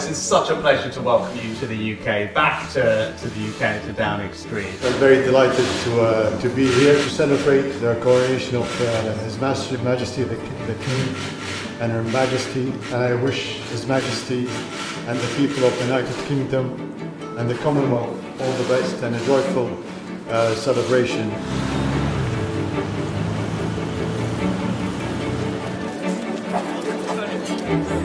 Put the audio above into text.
This is such a pleasure to welcome you to the UK, back to the UK, to Downing Street. I'm very delighted to be here to celebrate the coronation of His Majesty the King and Her Majesty, and I wish His Majesty and the people of the United Kingdom and the Commonwealth all the best and a joyful celebration. Thank you.